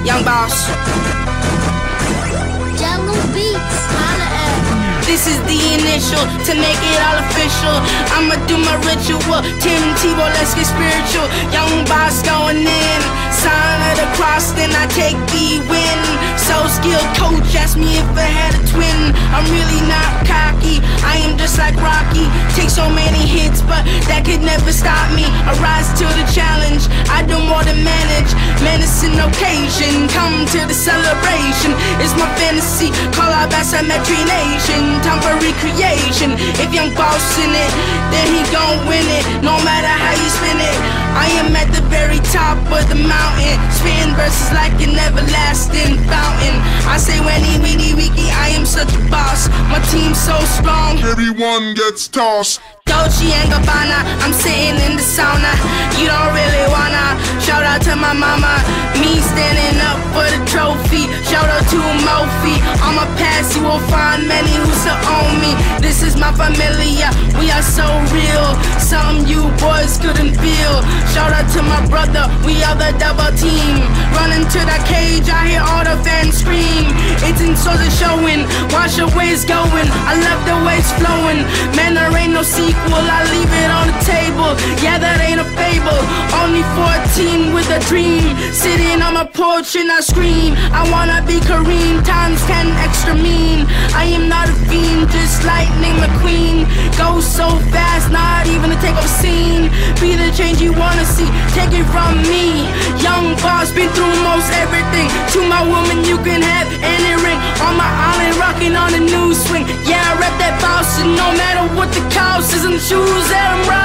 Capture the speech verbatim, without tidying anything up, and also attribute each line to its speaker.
Speaker 1: Young Boss.
Speaker 2: Jello Beats, holla at.
Speaker 1: This is the initial to make it all official. I'ma do my ritual. Tim Tebow, let's get spiritual. Young Boss going in. Sign of the cross, then I take the win. So skilled coach asked me if I had a twin. I'm really not cocky, I am just like Rocky. Take so many hits, but that could never stop me. I rise to the challenge, I do more than manage. Menacing occasion, come to the celebration. It's my fantasy, call out Bassimetry Nation. Time for recreation, if Young Boss in it, then he gon' win it. No matter how you spin it, I am at the very top of the mountain. Spin verses like an everlasting fountain. I say Wendy, weedy, wiki, I am such a boss. My team's so strong,
Speaker 3: everyone gets tossed.
Speaker 1: Dolce and Gabbana, I'm sitting in the sauna. You don't really wanna. Shout out to my mama, me standing up for the trophy. Shout out to Mofi. On my past you will find many who still own me. This is my familia, we are so real. Something you boys couldn't feel. Shout out to my brother, we are the double team. Running to the cage, I hear all the fans scream. Eighteenth souls are showing, watch the way it's going. I love the way it's flowing. Man, there ain't no sequel. I leave it on the table, yeah that ain't a fable. Only fourteen with a dream, sitting on my porch and I scream. I wanna be Kareem, times ten extra mean. I am not a fiend, just Lightning McQueen. Go so fast, not even to take up a scene. Be the change you wanna see, take it from me. Young Boss, been through most everything. To my woman you can have any ring. On my island, rocking on a new swing. Yeah, I rep that boss, and no matter what the cost is, and the shoes that I'm rocking.